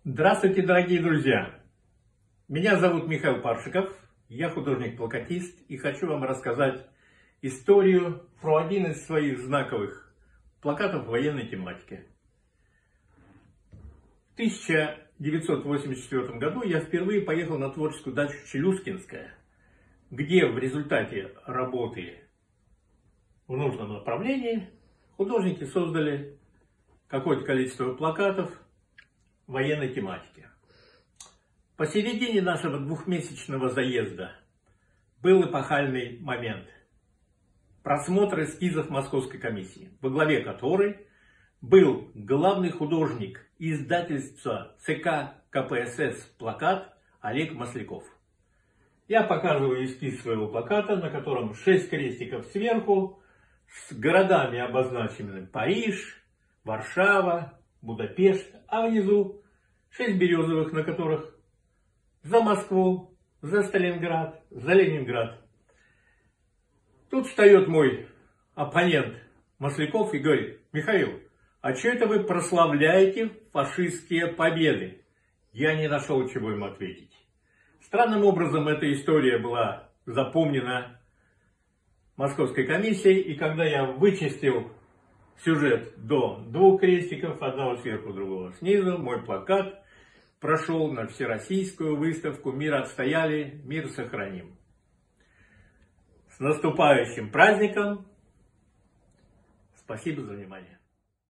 Здравствуйте, дорогие друзья! Меня зовут Михаил Паршиков, я художник-плакатист и хочу вам рассказать историю про один из своих знаковых плакатов военной тематики. В 1984 году я впервые поехал на творческую дачу Челюскинская, где в результате работы в нужном направлении художники создали какое-то количество плакатов военной тематики. Посередине нашего двухмесячного заезда был эпохальный момент. Просмотр эскизов Московской комиссии, во главе которой был главный художник издательства ЦК КПСС «Плакат» Олег Масляков. Я показываю эскиз своего плаката, на котором 6 крестиков сверху, с городами обозначенными Париж, Варшава, Будапешт, а внизу 6 березовых, на которых за Москву, за Сталинград, за Ленинград. Тут встает мой оппонент Масляков и говорит: Михаил, а что это вы прославляете фашистские победы? Я не нашел, чего им ответить. Странным образом эта история была запомнена Московской комиссией, и когда я вычистил сюжет до 2 крестиков, одного сверху, другого снизу, мой плакат прошел на всероссийскую выставку «Мир отстояли, мир сохраним». С наступающим праздником! Спасибо за внимание.